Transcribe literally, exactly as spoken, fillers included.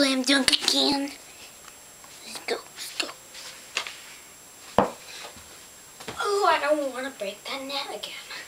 slam dunk again. Let's go, let's go. Oh, I don't want to break that net again.